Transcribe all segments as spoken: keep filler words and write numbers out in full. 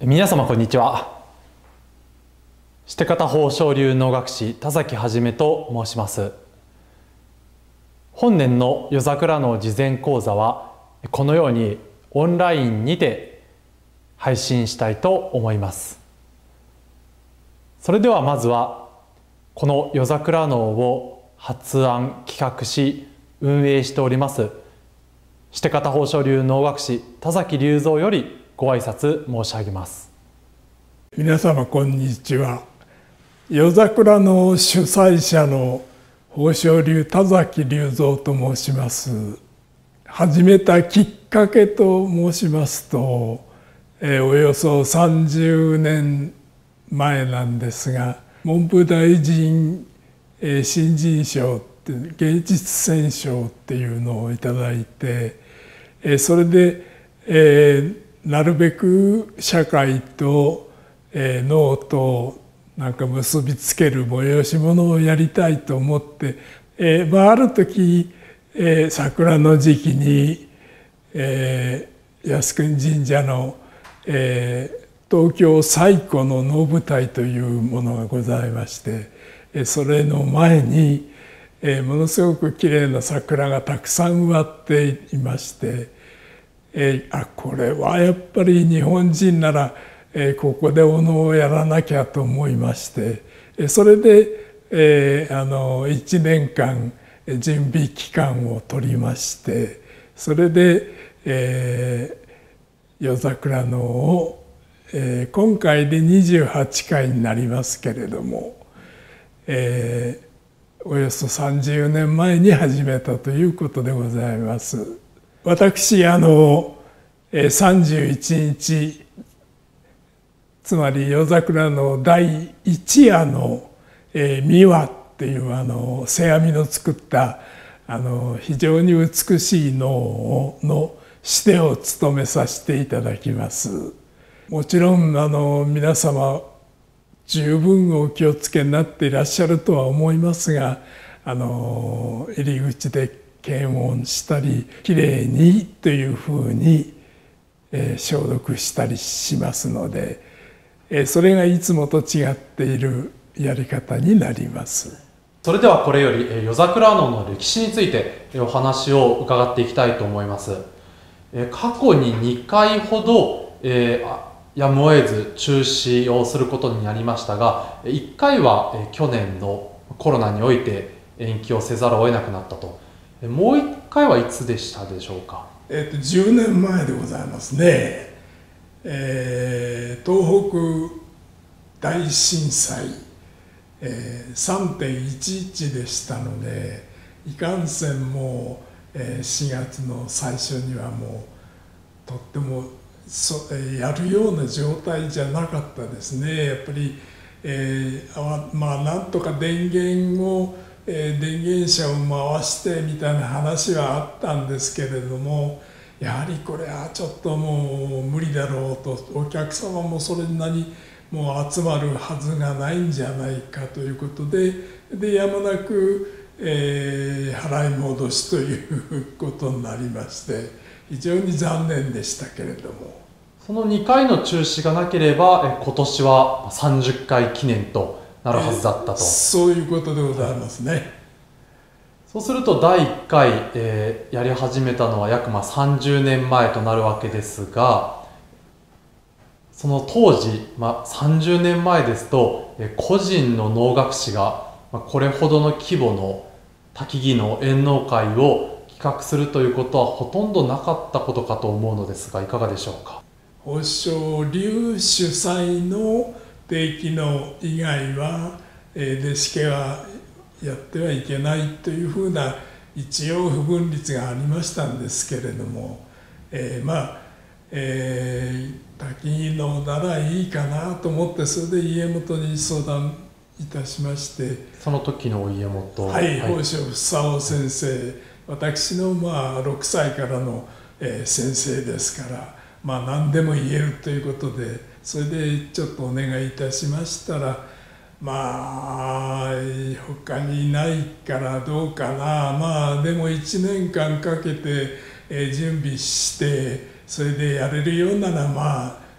皆様こんにちは。シテ方宝生流能楽師田崎はじめと申します。本年の夜桜の事前講座はこのようにオンラインにて配信したいと思います。それではまずはこの夜桜能を発案企画し運営しておりますシテ方宝生流能楽師田崎隆三よりご挨拶申し上げます。 皆様こんにちは。夜桜の主催者の宝生流田崎隆三と申します。始めたきっかけと申しますと、えー、およそさんじゅうねんまえなんですが、文部大臣、えー、新人賞って芸術選奨っていうのをいただいて、えー、それで、えー、なるべく社会と、えー、脳となんか結びつける催し物をやりたいと思って、えーまあ、ある時、えー、桜の時期に、えー、靖国神社の、えー、東京最古の能舞台というものがございまして、えー、それの前に、えー、ものすごくきれいな桜がたくさん植わっていまして、えー、あこれはやっぱり日本人ならここでお能をやらなきゃと思いまして、それで、えー、あのいちねんかん準備期間を取りまして、それで、えー、夜桜能を、えー、今回でにじゅうはちかいになりますけれども、えー、およそさんじゅうねんまえに始めたということでございます。私あのさんじゅういちにちつまり夜桜のだいいち夜の「三輪」っていうあの世阿弥の作ったあの非常に美しい能の師弟を務めさせていただきます。もちろんあの皆様十分お気をつけになっていらっしゃるとは思いますが、あの入り口で検温したりきれいにというふうに、えー、消毒したりしますので。それがいつもと違っているやり方になります。 それではこれより夜桜能の歴史についてお話を伺っていきたいと思います。過去ににかいほど、えー、やむを得ず中止をすることになりましたが、いっかいは去年のコロナにおいて延期をせざるを得なくなったと。もういっかいはいつでしたでしょうか。 えっとじゅうねんまえでございますね。えー、東北大震災、えー、さんてんいちいちでしたので、いかんせんもう、えー、しがつの最初にはもうとってもそ、えー、やるような状態じゃなかったですね。やっぱり、えー、まあなんとか電源を、えー、電源車を回してみたいな話はあったんですけれども、やはりこれはちょっともう無理だろうと、お客様もそれなりもう集まるはずがないんじゃないかということで、でやむなく、えー、払い戻しということになりまして、非常に残念でしたけれども、 そのにかいの中止がなければ今年はさんじゅっかい記念となるはずだったと、えー、 そういうことでございますね。 そうするとだいいっかい、えー、やり始めたのは約まあさんじゅうねんまえとなるわけですが、その当時、まあ、さんじゅうねんまえですと、えー、個人の能楽師が、まあ、これほどの規模の多岐技能演能会を企画するということはほとんどなかったことかと思うのですが、いかがでしょうか。 宝生流主催の定期能以外は、えー、弟子家はやってはいけないというふうな一応不分律がありましたんですけれども、えー、まあ、えー、多岐技能ならいいかなと思って、それで家元に相談いたしまして、 その時のお家元、 はい、宝生房夫先生、私のまあろくさいからの、えー、先生ですから、まあ何でも言えるということで、それでちょっとお願いいたしましたら、まあ他にないからどうかな、まあでもいちねんかんかけて準備して、それでやれるようならまあ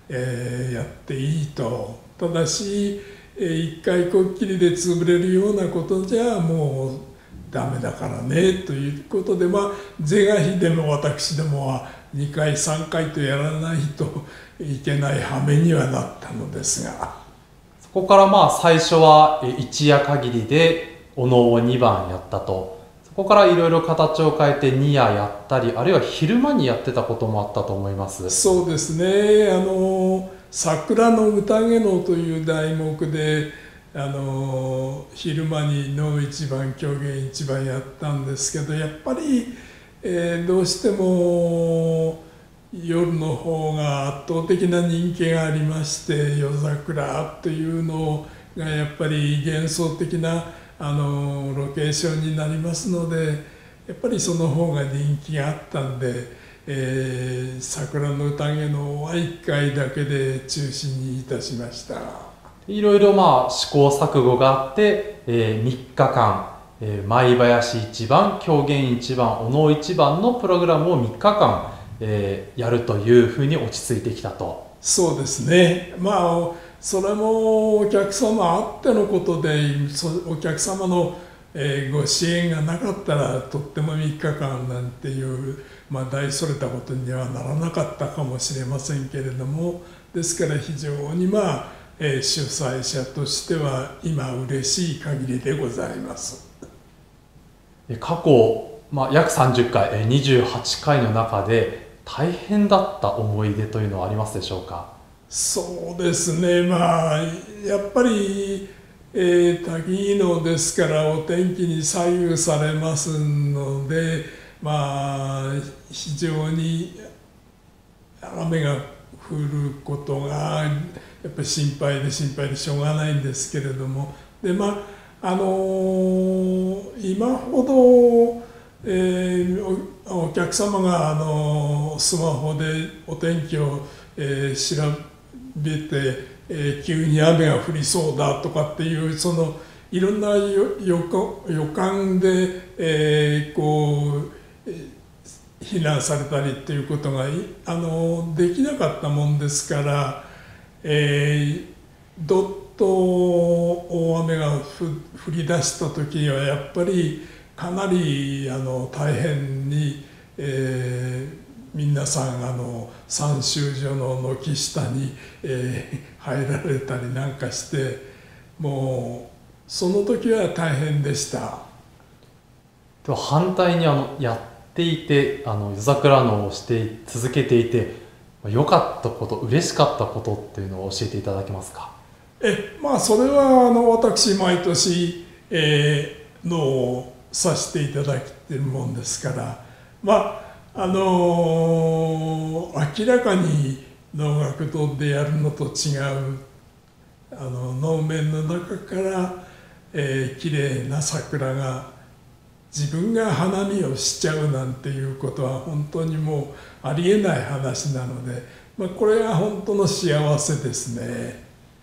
えーやっていいと。ただし、えー一回こっきりで潰れるようなことじゃもうダメだからねということで、まあ是が非でも私どもはにかいさんかいとやらないといけない羽目にはなったのですが、 そこからまあ最初はえ一夜限りでお能をにばんやったと。そこからいろいろ形を変えてに夜やったり、あるいは昼間にやってたこともあったと思います。 そうですね、あの桜の宴能という題目であの昼間に能一番狂言一番やったんですけど、やっぱり、えーどうしても夜の方が圧倒的な人気がありまして、夜桜というのがやっぱり幻想的なあのロケーションになりますので、やっぱりその方が人気があったんで、えー桜の宴能はいっかいだけで中止にいたしました。 いろいろまあ試行錯誤があって、えー、みっかかん、えー、舞囃子一番、狂言一番、お能一番のプログラムをみっかかん、えーやるというふうに落ち着いてきたと。 そうですね、まあそれもお客様あってのことで、そお客様の、えーご支援がなかったらとってもみっかかんなんていう、まあ、大それたことにはならなかったかもしれませんけれども、ですから非常にまあ、えー主催者としては今嬉しい限りでございます。 え過去、まあ、約さんじゅっかい、えーにじゅうはちかいの中で大変だった思い出というのはありますでしょうか？ そうですね、まあやっぱり、えー、滝のですからお天気に左右されますので、まあ非常に雨が降ることがやっぱり心配で心配でしょうがないんですけれども、でまああのー今ほど、えーお、お客様が、あのースマホでお天気を、えー調べて、えー急に雨が降りそうだとかっていうそのいろんな予予予感で、えーこうえー避難されたりっていうことがいあのできなかったもんですから、えーどっと大雨がふ降り出した時はやっぱりかなりあの大変に、えー皆さんあの参集所の軒下に、えー入られたりなんかして、もうその時は大変でした。 では反対にあのやっていて、あの夜桜能をして続けていて良かったこと、嬉しかったことっていうのを教えていただけますか？ えまあそれはあの私毎年、えー、能をさせていただいてるもんですから、まああのー明らかに能楽堂でやるのと違うあの能面の中から、えー、きれいな桜が自分が花見をしちゃうなんていうことは本当にもうありえない話なので、まあ、これが本当の幸せですね。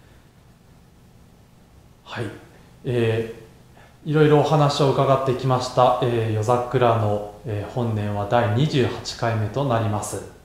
はい、えー、いろいろお話を伺ってきました、えー、夜桜の、えー本年はだいにじゅうはちかいめとなります。